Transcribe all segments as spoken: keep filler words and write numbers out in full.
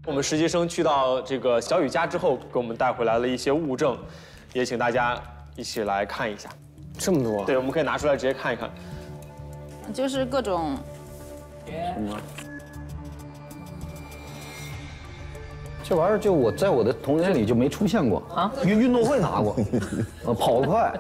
我们实习生去到这个小雨家之后，给我们带回来了一些物证，也请大家一起来看一下。 这么多？ 对，我们可以拿出来直接看一看。 就是各种。 什么？这玩意儿就我在我的童年里就没出现过啊，运运动会拿过，呃，跑得快。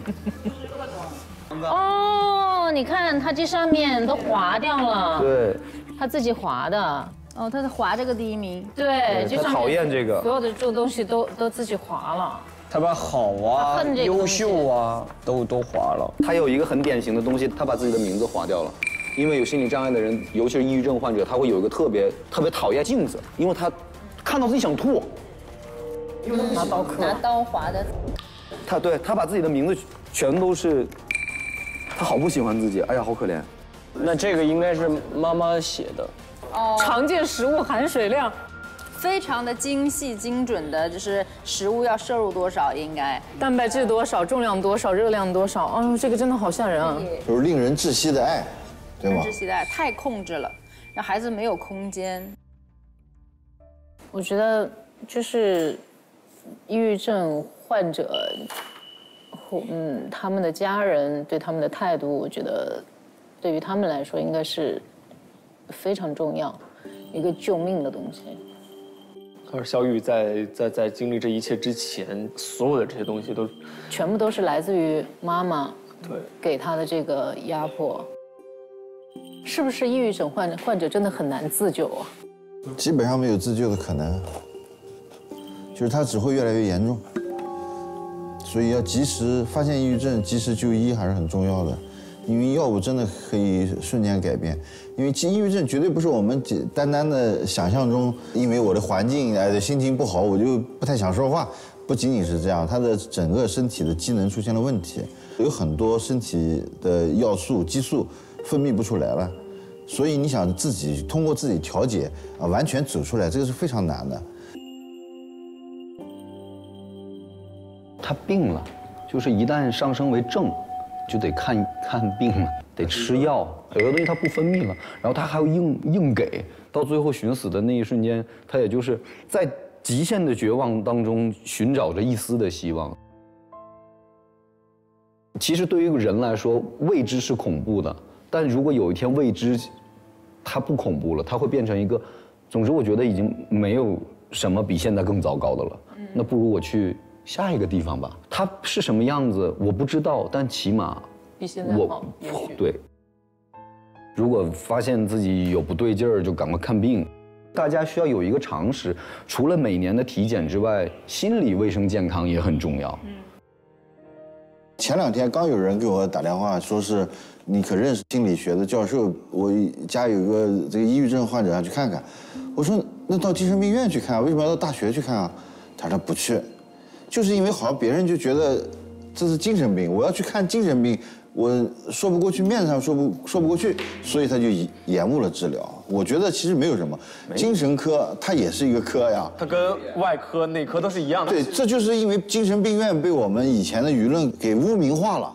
哦，你看它这上面都划掉了。 对， 他自己划的。 哦，他是划这个第一名。 对，这上面讨厌这个， 所有的这个东西都都自己划了。 他把好啊、优秀啊都都划了。 他有一个很典型的东西，他把自己的名字划掉了。因为有心理障碍的人，尤其是抑郁症患者，他会有一个特别特别讨厌镜子，因为他看到自己想吐。 拿刀刻。拿刀划的。 他对他把自己的名字全都是，他好不喜欢自己，哎呀，好可怜。 那这个应该是妈妈写的。 哦。常见食物含水量。 非常的精细精准的，就是食物要摄入多少，应该蛋白质多少，重量多少，热量多少。哎呦，这个真的好吓人啊！ 就是令人窒息的爱，对吗？ 窒息的爱太控制了，让孩子没有空间。 我觉得就是抑郁症患者，嗯，他们的家人对他们的态度，我觉得对于他们来说应该是非常重要，一个救命的东西。 而小雨在在在经历这一切之前，所有的这些东西都全部都是来自于妈妈对给他的这个压迫。是不是抑郁症患患者真的很难自救啊？ 基本上没有自救的可能，就是他只会越来越严重。所以要及时发现抑郁症，及时就医还是很重要的。因为药物真的可以瞬间改变，因为抑郁症绝对不是我们单单的想象中，因为我的环境哎心情不好，我就不太想说话，不仅仅是这样，他的整个身体的机能出现了问题，有很多身体的要素激素分泌不出来了，所以你想自己通过自己调节啊完全走出来，这个是非常难的。 他病了，就是一旦上升为症。就得看看病了，得吃药，有的东西它不分泌了，然后他还要硬硬给，到最后寻死的那一瞬间，他也就是在极限的绝望当中寻找着一丝的希望。其实对于人来说，未知是恐怖的，但如果有一天未知，它不恐怖了，它会变成一个，总之我觉得已经没有什么比现在更糟糕的了，那不如我去。下一个地方吧，它是什么样子我不知道，但起码比现在好。 对，如果发现自己有不对劲儿，就赶快看病。大家需要有一个常识，除了每年的体检之外，心理卫生健康也很重要。嗯。 前两天刚有人给我打电话，说是你可认识心理学的教授，我家有个这个抑郁症患者，要去看看。我说那到精神病院去看，为什么要到大学去看啊？他说不去。就是因为好像别人就觉得这是精神病，我要去看精神病，我说不过去，面子上说不说不过去，所以他就延误了治疗。我觉得其实没有什么，精神科它也是一个科呀， 它跟外科、内科都是一样的。 对，这就是因为精神病院被我们以前的舆论给污名化了。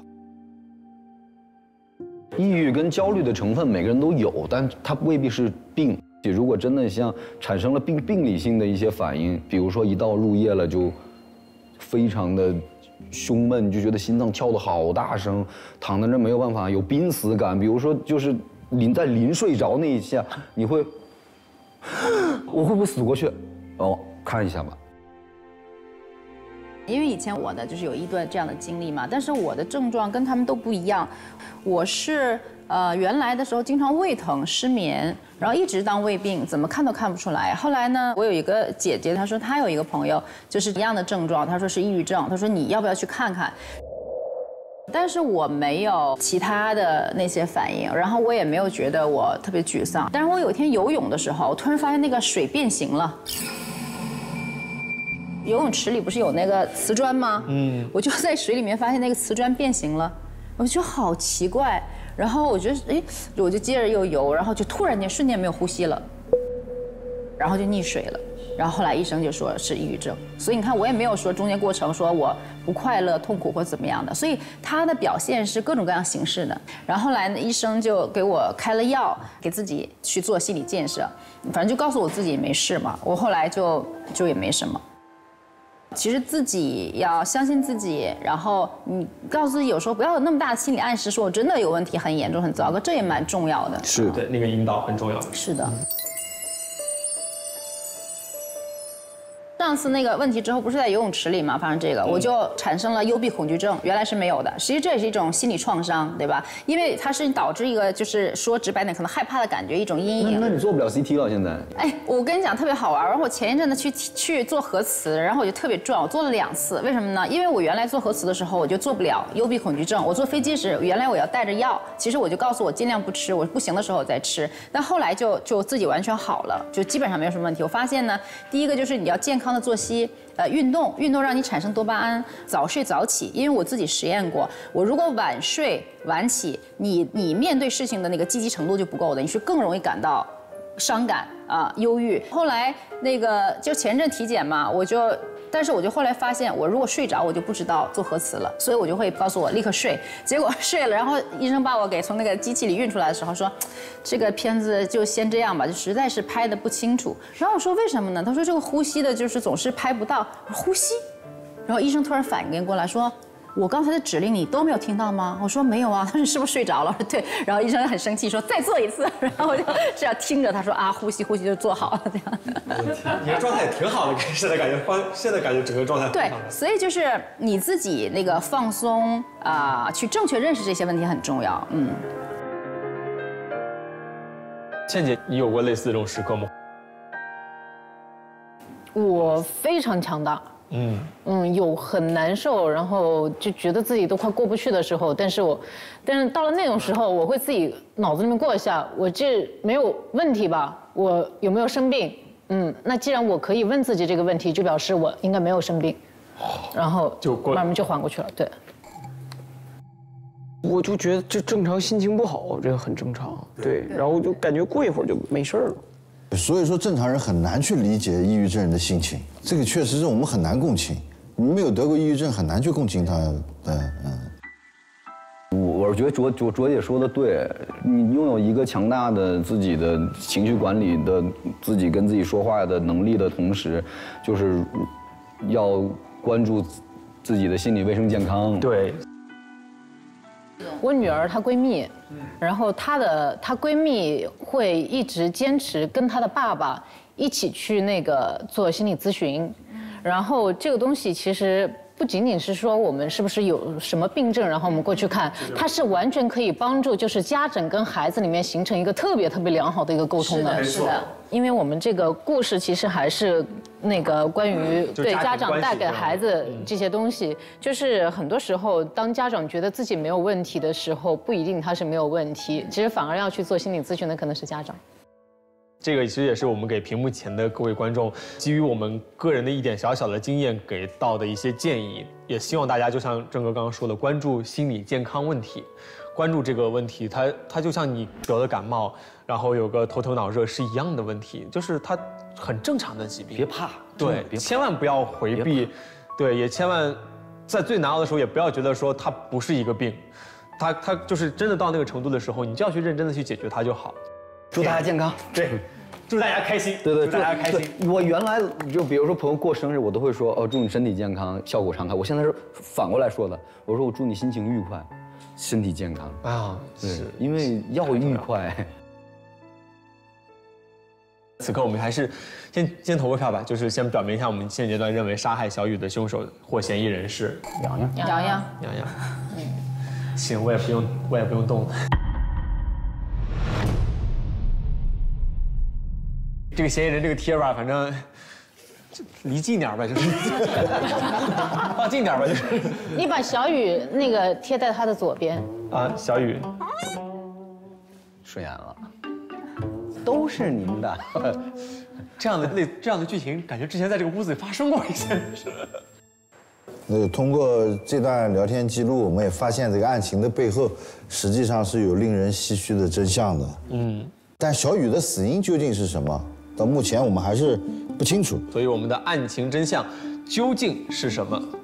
抑郁跟焦虑的成分每个人都有，但它未必是病。如果真的像产生了病病理性的一些反应，比如说一到入夜了就。非常的胸闷，就觉得心脏跳得好大声，躺在那没有办法，有濒死感。比如说，就是临在临睡着那一下，你会，我会不会死过去？哦，看一下吧。 因为以前我的就是有一段这样的经历嘛，但是我的症状跟他们都不一样，我是呃原来的时候经常胃疼、失眠，然后一直当胃病，怎么看都看不出来。后来呢，我有一个姐姐，她说她有一个朋友就是一样的症状，她说是抑郁症，她说你要不要去看看？但是我没有其他的那些反应，然后我也没有觉得我特别沮丧。但是我有一天游泳的时候，我突然发现那个水变形了。游泳池里不是有那个瓷砖吗？嗯，我就在水里面发现那个瓷砖变形了，我觉得好奇怪。然后我觉得，哎，我就接着又游，然后就突然间瞬间没有呼吸了。 然后就溺水了。然后后来医生就说是抑郁症，所以你看我也没有说中间过程说我不快乐、痛苦或怎么样的，所以他的表现是各种各样形式的。然后后来呢，医生就给我开了药，给自己去做心理建设，反正就告诉我自己没事嘛。我后来就就也没什么。其实自己要相信自己，然后你告诉自己有时候不要有那么大的心理暗示，说我真的有问题，很严重、很糟糕，这也蛮重要的。 是对，那个引导很重要。 是的。上次那个问题之后，不是在游泳池里嘛，发生这个，我就产生了幽闭恐惧症，原来是没有的。实际这也是一种心理创伤，对吧？因为它是导致一个，就是说直白点，可能害怕的感觉，一种阴影。 那你做不了 C T 了，现在？ 哎，我跟你讲特别好玩。然后我前一阵子去去做核磁，然后我就特别壮，我做了两次。为什么呢？因为我原来做核磁的时候，我就做不了幽闭恐惧症。我坐飞机时，原来我要带着药，其实我就告诉我尽量不吃，我不行的时候我再吃。但后来就就自己完全好了，就基本上没有什么问题。我发现呢，第一个就是你要健康的作息。呃，运动，运动让你产生多巴胺，早睡早起。因为我自己实验过，我如果晚睡晚起，你你面对事情的那个积极程度就不够的，你是更容易感到伤感啊、忧郁。后来那个就前阵体检嘛，我就，但是我就后来发现，我如果睡着，我就不知道做核磁了，所以我就会告诉我立刻睡。结果睡了，然后医生把我给从那个机器里运出来的时候说，这个片子就先这样吧，就实在是拍的不清楚。然后我说为什么呢？他说这个呼吸的就是总是拍不到。我说呼吸，然后医生突然反应过来说，我刚才的指令你都没有听到吗？我说没有啊。他说你是不是睡着了？我说对。然后医生很生气说再做一次。然后我就这样听着他说啊，呼吸呼吸就做好了这样。 你的状态也挺好的，现在感觉放，现在感觉整个状态对，所以就是你自己那个放松啊、呃，去正确认识这些问题很重要。嗯。 倩姐，你有过类似的这种时刻吗？ 我非常强大。嗯嗯，有很难受，然后就觉得自己都快过不去的时候，但是我，但是到了那种时候，我会自己脑子里面过一下，我这没有问题吧？我有没有生病？嗯，那既然我可以问自己这个问题，就表示我应该没有生病，然后就慢慢就缓过去了。对， 我就觉得这正常，心情不好，这个很正常。对，然后就感觉过一会儿就没事了。 所以说，正常人很难去理解抑郁症人的心情，这个确实是我们很难共情。你没有得过抑郁症，很难去共情他的， 嗯。我我觉得卓卓卓姐说的对，你拥有一个强大的自己的情绪管理的、自己跟自己说话的能力的同时，就是要关注自己的心理卫生健康。 对。 我女儿她闺蜜，然后她的她闺蜜会一直坚持跟她的爸爸一起去那个做心理咨询，然后这个东西其实不仅仅是说我们是不是有什么病症，然后我们过去看，它是完全可以帮助就是家长跟孩子里面形成一个特别特别良好的一个沟通的。 是的， 因为我们这个故事其实还是那个关于对家长带给孩子这些东西，就是很多时候当家长觉得自己没有问题的时候，不一定他是没有问题，其实反而要去做心理咨询的可能是家长。 这个其实也是我们给屏幕前的各位观众，基于我们个人的一点小小的经验给到的一些建议，也希望大家就像郑哥刚刚说的，关注心理健康问题，关注这个问题，它它就像你得了感冒，然后有个头疼脑热是一样的问题，就是它很正常的疾病， 别怕， 对， 别千万不要回避，对，也千万在最难熬的时候也不要觉得说它不是一个病，它它就是真的到那个程度的时候，你就要去认真的去解决它就好。 祝大家健康， 对，祝大家开心， 对对， 祝大家开心。 我原来就比如说朋友过生日，我都会说哦，祝你身体健康，笑口常开。我现在是反过来说的，我说我祝你心情愉快，身体健康啊， 是因为要愉快。 此刻我们还是先先投个票吧，就是先表明一下我们现阶段认为杀害小雨的凶手或嫌疑人是洋洋， 洋洋， 洋洋。行，我也不用，我也不用动了。这个嫌疑人这个贴吧，反正离近点吧，就是放近点吧，就是。 你把小雨那个贴在他的左边啊，小雨， 顺眼了，都是您的。 这样的类这样的剧情，感觉之前在这个屋子里发生过一些。 呃，通过这段聊天记录，我们也发现这个案情的背后，实际上是有令人唏嘘的真相的。嗯。但小雨的死因究竟是什么？ 到目前我们还是不清楚。 所以我们的案情真相究竟是什么？